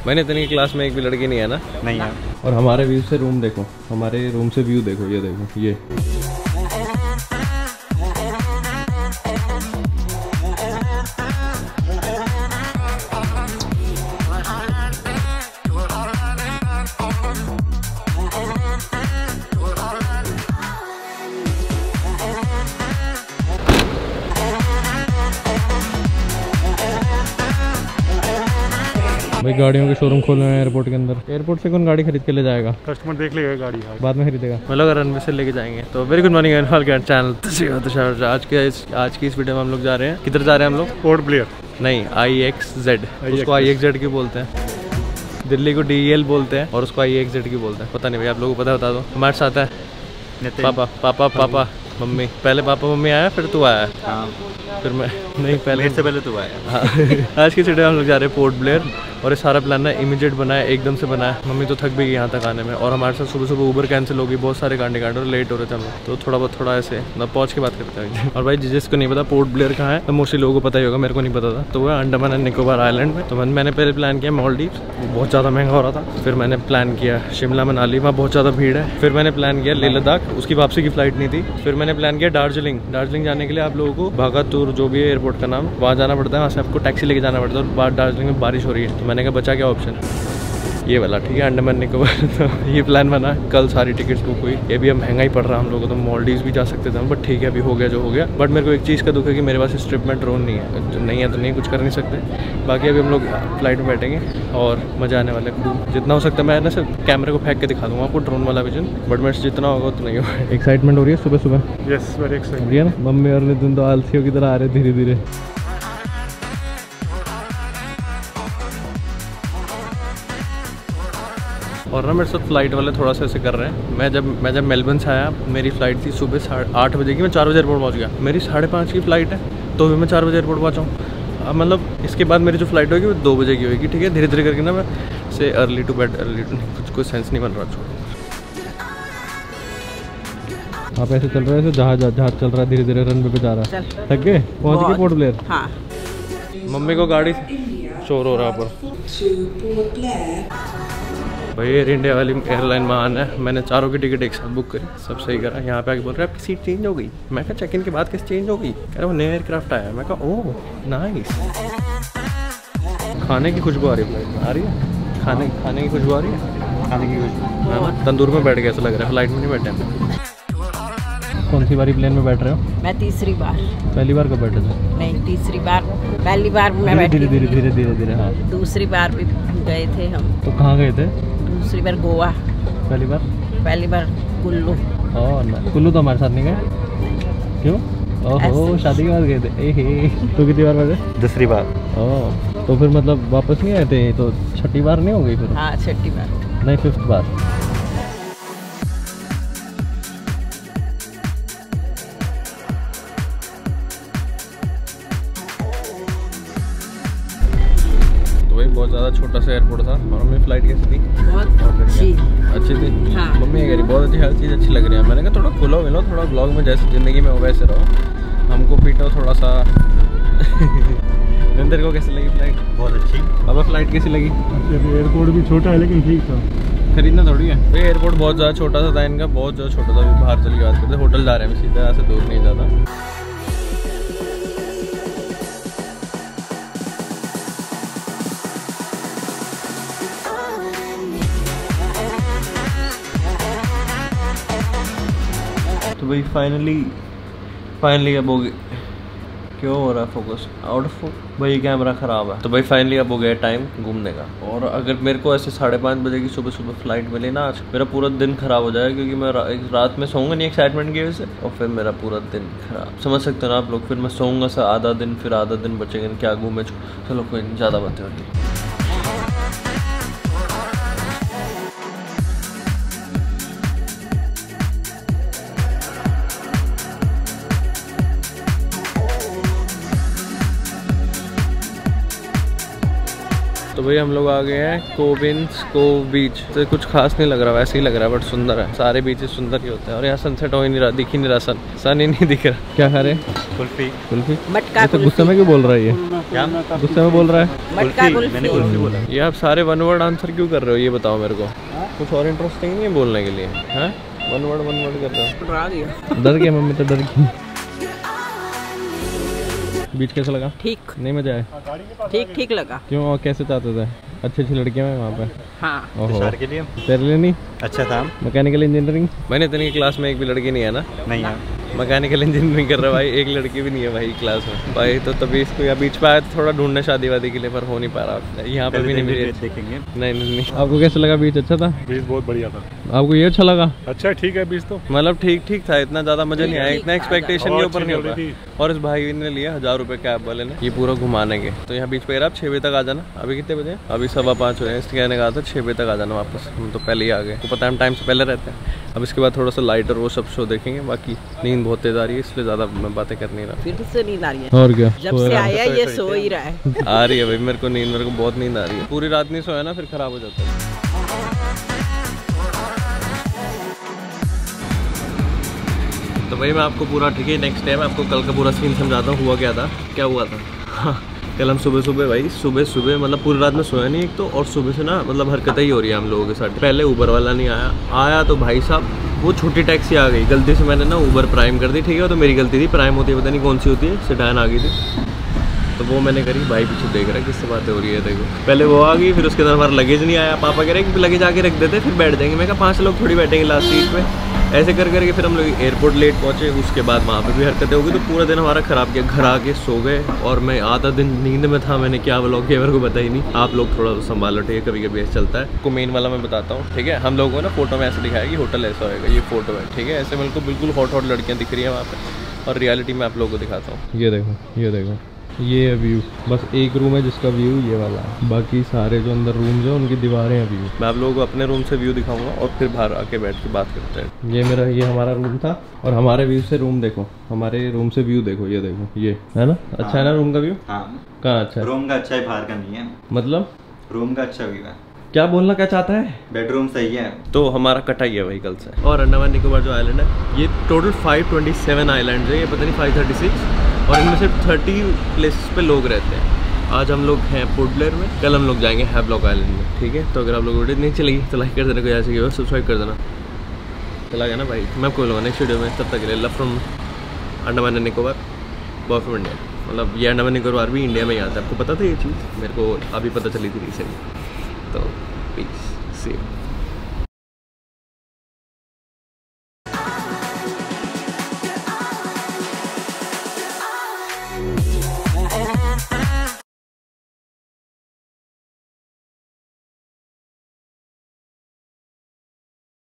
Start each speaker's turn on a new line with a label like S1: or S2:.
S1: मैंने इतनी क्लास में एक भी लड़की नहीं है ना?
S2: नहीं है।
S1: और हमारे व्यू से रूम देखो, हमारे रूम से व्यू देखो, ये देखो ये। भाई गाड़ियों के शोरूम खोले हैं एयरपोर्ट के अंदर। एयरपोर्ट से कौन गाड़ी खरीद के ले जाएगा?
S2: कस्टमर देख लेगा गाड़ी,
S1: बाद में खरीदेगा। मतलब रनवे से लेके जाएंगे। तो very good morning and welcome channel. आज की इस वीडियो में हम लोग जा रहे हैं, किधर जा रहे हैं हम लोग?
S2: पोर्ट ब्लेयर
S1: नहीं, IXZ। उसको IXZ क्यों बोलते हैं? दिल्ली को DEL बोलते हैं और उसको IXZ क्यों बोलते हैं पता नहीं भाई, आप लोगों को पता बता दो। हमारे साथ है पापा मम्मी। पहले पापा मम्मी आया फिर तू आया?
S2: हाँ।
S1: फिर मैं नहीं, पहले
S2: से पहले तू आया।
S1: हाँ। आज की वीडियो हम लोग जा रहे हैं पोर्ट ब्लेयर और ये सारा प्लान ना इमीडिएट बना है, एकदम से बना है। मम्मी तो थक भी गई यहाँ तक आने में और हमारे साथ सुबह सुबह ऊबर कैंसिल हो गई, बहुत सारे कांडे और लेट हो रहे थे हम लोग। तो थोड़ा ऐसे ना पहुँच के बात करते हैं। और भाई जिसको नहीं पता पोर्ट ब्लेयर कहाँ है, तो मोस्टली लोगों को पता ही होगा, मेरे को नहीं पता था। तो वो अंडमान एंड निकोबार आइलैंड में। तो मैंने पहले प्लान किया मालदीव्स, वो बहुत ज़्यादा महंगा हो रहा था। फिर मैंने प्लान किया शिमला मनाली, वहाँ बहुत ज़्यादा भीड़ है। फिर मैंने प्लान किया लेह लद्दाख, उसकी वापसी की फ्लाइट नहीं थी। फिर मैंने प्लान किया दार्जिलिंग जाने के लिए आप लोगों को भागलपुर जो भी है एयरपोर्ट का नाम, वहाँ जाना पड़ता है। वहाँ से आपको टैक्सी लेके जाना पड़ता है और बाद दार्जिलिंग में बारिश हो रही है। तो मैंने कहा बचा क्या ऑप्शन, ये वाला ठीक है अंडमान निकोबार। तो ये प्लान बना, कल सारी टिकट्स बुक हुई। ये भी अब महंगा ही पड़ रहा है हम लोगों को, तो मालदीव्स भी जा सकते थे हम, बट ठीक है अभी हो गया जो हो गया। बट मेरे को एक चीज़ का दुख है कि मेरे पास इस ट्रिप में ड्रोन नहीं है। नहीं है तो नहीं, कुछ कर नहीं सकते। बाकी अभी हम लोग फ्लाइट में बैठेंगे और मज़ा आने वाला है। जितना हो सकता है मैं ना सिर्फ कैमरे को फेंक के दिखा दूँगा आपको ड्रोन वाला विजन, बट मेरे से जितना होगा उतना ही होगा। एक्साइटमेंट हो रही है सुबह सुबह।
S2: यस वेरी एक्साइटेड
S1: है ना? मम्मी और नितिन तो आलसियों की तरह आ रहे धीरे धीरे। और ना मेरे साथ फ्लाइट वाले थोड़ा सा ऐसे कर रहे हैं। मैं जब मेलबर्न से आया, मेरी फ़्लाइट थी सुबह 8:30 बजे की, मैं 4 बजे एयरपोर्ट पहुंच गया। मेरी 5:30 की फ़्लाइट है तो भी मैं 4 बजे एयरपोर्ट पहुँचा हूँ। अब मतलब इसके बाद मेरी जो फ्लाइट होगी वो 2 बजे की होगी। ठीक है, धीरे धीरे करके ना मैं से अर्ली टू बेड कुछ कोई सेंस नहीं बन रहा। छोड़ो, आप ऐसे चल रहे हैं, जहाज चल रहा है धीरे धीरे, रनवे पे जा रहा है। थक गए? पहुँच गए पोर्ट ब्लेयर?
S3: हाँ।
S1: मम्मी को गाड़ी शोर हो रहा है पर भाई एयर इंडिया वाली एयरलाइन महान है। मैंने चारों की टिकट एक साथ बुक करी, सब सही करा। यहाँ पे आके बोल रहे हैं आपकी सीट चेंज हो गई। मैं कहा चेक इन के बाद कैसे चेंज हो गई? कह रहे वो नया एयरक्राफ्ट आया है। मैं कहा ओह नाइस। खाने की खुशबू आ रही है फ्लाइट में, आ रही है खाने की खुशबू आ रही है।
S2: खाने की खुशबू
S1: तंदूर में बैठ गया ऐसा लग रहा है, फ्लाइट में नहीं बैठे हैं। कौन सी बारी प्लेन में बैठ रहे हो?
S3: मैं तीसरी बार।
S1: पहली बार कब बैठे थे?
S3: नहीं, तीसरी बार। पहली बार मैं बैठी।
S1: धीरे। हाँ,
S3: दूसरी बार भी गए थे हम।
S1: तो कहाँ गए थे?
S3: दूसरी बार गोवा। पहली बार कुल्लू।
S1: कुल्लू तो हमारे साथ नहीं गए। क्यों? ओहो, शादी के बाद गए थे। तो कितनी बार बैठे?
S2: दूसरी बार।
S1: तो फिर मतलब वापस नहीं आए थे, तो छठी बार नहीं हो गई फिर?
S3: हाँ, छठी बार।
S1: नहीं, 5th बार। बहुत ज़्यादा छोटा सा एयरपोर्ट था। और मम्मी फ्लाइट कैसी थी?
S3: बहुत अच्छी
S1: थी।
S3: हाँ।
S1: मम्मी कह रही बहुत अच्छी, हर चीज़ अच्छी लग रही है। मैंने कहा थोड़ा खुलो मिलो, थोड़ा ब्लॉग में जैसे ज़िंदगी में हो वैसे रहो, हमको पीटो थोड़ा सा। निंदर को कैसी लगी फ्लाइट?
S2: बहुत अच्छी।
S1: अब फ्लाइट कैसी लगी?
S2: एयरपोर्ट भी छोटा है लेकिन ठीक था।
S1: खरीदना थोड़ी है भाई, एयरपोर्ट बहुत ज़्यादा छोटा सा था इनका, बहुत ज़्यादा छोटा था। बाहर चल के बात करते, होटल जा रहे हैं सीधा, ऐसे दूर नहीं ज़्यादा। तो भाई फाइनली अब हो गए। क्यों हो रहा है फोकस आउट ऑफ भाई, कैमरा ख़राब है। तो भाई फाइनली अब हो गया टाइम घूमने का। और अगर मेरे को ऐसे 5:30 बजे की सुबह फ्लाइट मिली ना आज, मेरा पूरा दिन ख़राब हो जाएगा, क्योंकि मैं रात में सोऊंगा नहीं एक्साइटमेंट की वजह से, और फिर मेरा पूरा दिन ख़राब। समझ सकते हो ना आप लोग? फिर मैं सोऊंगा सा आधा दिन, फिर आधा दिन बचेगा, क्या घूमे। चलो कोई नहीं, ज़्यादा बातें हो रही। तो भाई हम लोग आ गए हैं कोविंस कोव बीच। तो कुछ खास नहीं लग रहा, वैसे ही लग रहा है, बट सुंदर है। सारे बीचेस सुंदर ही होते हैं। और यहाँ सनसेट हो ही नहीं रहा, दिख ही नहीं रहा, सन ही नहीं दिख रहा। क्या खा रहे?
S2: कुल्फी।
S1: कुल्फी?
S3: मटका
S1: तो गुस्से में क्यों बोल रहा है ये?
S2: क्या
S1: गुस्से में बोल रहा है?
S3: मटका
S2: मैंने कुल्फी बोला।
S1: ये आप सारे वन वर्ड आंसर क्यों कर रहे हो, ये बताओ मेरे को। कुछ और इंटरेस्टिंग नहीं है बोलने के लिए? हैं, वन वर्ड कर रहे हो? डर गया मम्मी तो, डर गई। बीच कैसा लगा?
S3: ठीक
S1: नहीं मजा आया?
S3: ठीक लगा।
S1: क्यों, और कैसे चाहते थे? अच्छी लड़कियां हैं वहाँ पे?
S3: हाँ।
S1: ओहो,
S2: के लिए
S1: तेरे लिए नहीं?
S2: अच्छा था।
S1: Mechanical engineering? मैंने इतनी क्लास में एक भी लड़की नहीं है ना?
S2: नहीं है।
S1: मैकेनिकल इंजीनियरिंग कर रहा भाई, एक लड़की भी नहीं है भाई क्लास में भाई। तो तभी इसको यहाँ बीच पे आया तो थोड़ा ढूंढने शादी वादी के लिए, पर हो नहीं पा रहा। यहाँ पे भी नहीं मिली।
S2: देखेंगे।
S1: नहीं। आपको कैसा लगा बीच? अच्छा था?
S2: बीच बहुत बढ़िया था।
S1: आपको ये अच्छा लगा?
S2: अच्छा ठीक है बीच तो,
S1: मतलब ठीक था, इतना ज्यादा मजा नहीं आया, इतना एक्सपेक्टेशन के ऊपर नहीं होगा।
S2: थी।
S1: और इस भाई ने लिया 1000 रुपए कैब वाले ने ये पूरा घुमाने के। तो यहाँ बीच पे आप 6 बजे तक आ जाना। अभी कितने बजे? अभी 5:15 हो रहे हैं। इसके कहने कहा था 6 बजे तक आ जाना वापस। हम तो पहले ही आ गए, तो पता है हम टाइम से पहले रहते हैं। अब इसके बाद थोड़ा सा लाइट और वो सब शो देखेंगे। बाकी नींद बहुत तेज आ रही है, इसलिए ज़्यादा मैं बातें कर नहीं रहा।
S3: फिर से नींद आ रही है?
S1: और क्या,
S3: जब से आया ये सो ही रहा है।
S1: आ रही है भाई मेरे को बहुत नींद आ रही है। पूरी रात नहीं सोया ना, फिर खराब हो जाता है। तो भाई मैं आपको पूरा, ठीक है, नेक्स्ट टाइम आपको कल का पूरा सीन समझाता हूँ। हुआ क्या था, क्या हुआ था। हाँ, कल हम सुबह भाई सुबह मतलब पूरी रात में सोया नहीं एक तो, और सुबह से ना मतलब हरकतें ही हो रही है हम लोगों के साथ। पहले ऊबर वाला नहीं आया तो भाई साहब वो छोटी टैक्सी आ गई। गलती से मैंने ना ऊबर प्राइम कर दी, ठीक है, तो मेरी गलती थी। प्राइम होती है, पता नहीं कौन सी होती है, सेडान आ गई थी, तो वो मैंने करी। भाई पीछे देख रहा है किससे बातें हो रही है, देखो। पहले वो आ गई, फिर उसके अंदर हमारा लगेज नहीं आया। पापा कह रहे कि लगेज आके रख देते फिर बैठ जाएंगे। मैं कहा 5 लोग थोड़ी बैठेंगे लास्ट सीट पे। ऐसे करके फिर हम लोग एयरपोर्ट लेट पहुंचे। उसके बाद वहाँ पे भी हरकतें हो गई, तो पूरा दिन हमारा ख़राब किया। घर आके सो गए और मैं आधा दिन नींद में था। मैंने क्या व्लॉग किया मेरे को पता ही नहीं। आप लोग थोड़ा संभालो, ठीक है, कभी कभी ऐसा चलता है। को मेन वाला मैं बताता हूँ, ठीक है। हम लोगों को ना फोटो में ऐसे दिखाया कि होटल ऐसा होएगा, ये फोटो है, ठीक है। ऐसे मेरे को बिल्कुल हॉट लड़कियाँ दिख रही हैं वहाँ पे, और रियलिटी में आप लोगों को दिखाता हूँ। ये देखो ये है व्यू। बस एक रूम है जिसका व्यू ये वाला है, बाकी सारे जो अंदर रूम्स हैं उनकी दीवारें हैं व्यू। मैं आप लोगों को अपने रूम से व्यू दिखाऊंगा और फिर बाहर आके बैठ के बात करते हैं। ये हमारा रूम था, और हमारे व्यू से रूम देखो, हमारे रूम से व्यू देखो, ये देखो, ये है ना, अच्छा है ना रूम का व्यू? कहाँ अच्छा है?
S4: रूम का अच्छा है, बाहर का नहीं है।
S1: मतलब
S4: रूम का अच्छा व्यू है।
S1: क्या बोलना क्या चाहता है?
S4: बेडरूम सही है।
S1: तो हमारा कटा ही है भाई कल से। और अंडमान निकोबार जो आइलैंड है, ये टोटल 527 आइलैंड है, ये पता नहीं 536, और इनमें सिर्फ 30 प्लेसेस पे लोग रहते हैं। आज हम लोग हैं पोर्ट ब्लेयर में, कल हम लोग जाएंगे हैवलॉक आइलैंड में, ठीक है। तो अगर आप लोग वीडियो नहीं चलेगी तो लाइक कर देना, कोई ऐसे की सब्सक्राइब कर देना। चला गया ना भाई, मैं आपको बोलूँगा नेक्स्ट वीडियो में। तब तक के लिए love from Andaman and Nicobar, boy from India. मतलब ये अंडमान निकोबार भी इंडिया में ही आता है। आपको पता था ये चीज़? मेरे को अभी पता चली थी रिसेंटली।